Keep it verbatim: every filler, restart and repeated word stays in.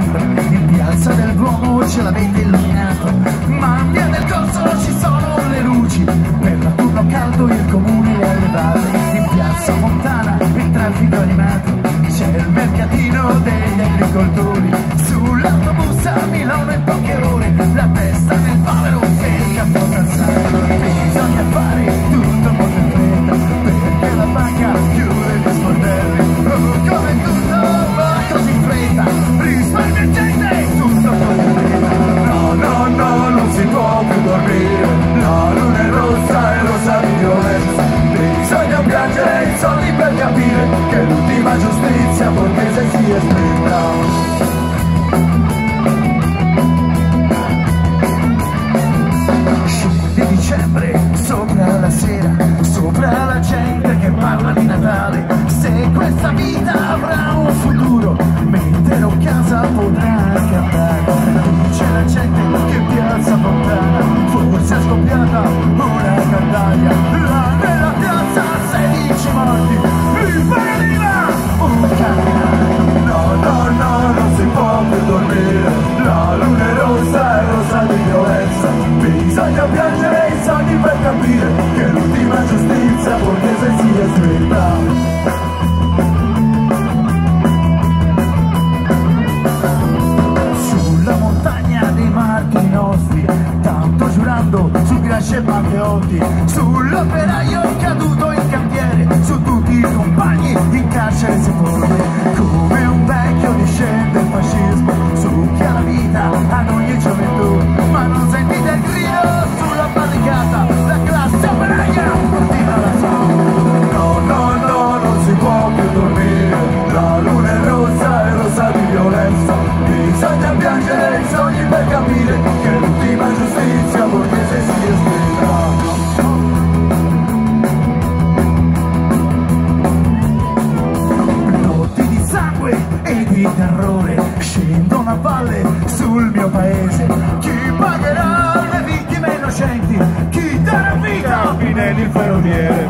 dicembre in piazza del Duomo ce l'avete illuminato, ma in via del Corso ci sono le luci per l'autunno caldo, il comune le ha levate. In piazza Fontana il traffico animato, c'è il mercatino degli agricoltori, sull'autobus a Milano in poche ore, la testa nel povero e il capo calzato. Bisogna fare tutto molto in fretta perché la banca chiude gli sportelli. Oh, come tutto va così in fretta, risparmia gente, tutto molto in fretta. No, no, no, non si può più dormire, la luna è rossa e rossa di violenza. Bisogna piangere i soldi per capire che l'ultima giustizia borghese si esprima. Di dicembre, sopra la sera, sopra la gente che parla di Natale. Se questa vita avrà un futuro, metterò casa potrà cantare. C'è la gente che in piazza Fontana, forse è scoppiata una candaglia. Là nella piazza sedici morti, impariva un camminare. No, no, no, non si può più dormire, la luna è rossa e rossa di violenza. Bisogna piangere i soldi per capire che l'ultima giustizia borghese si è svelta. Sulla montagna dei martiri nostri, tanto giurando su Gramsci e Matteotti, sull'operaio caduto in cantiere, su tutti i compagni in carcere sepolti. Come un vecchio discende il fascismo, succhia la vita ad ogni gioventù, ma non sentite il grido sulla barricata, la classe operaia continua la sua. No, no, no, non si può più dormire, la luna è rossa e rossa di violenza. Bisogna piangere i sogni per capire che l'ultima giustizia borghese si esprima. Notti di sangue e di terrore scendono a valle sul mio paese. Chi pagherà le vittime innocenti? Chi darà vita a Pinelli il ferroviere?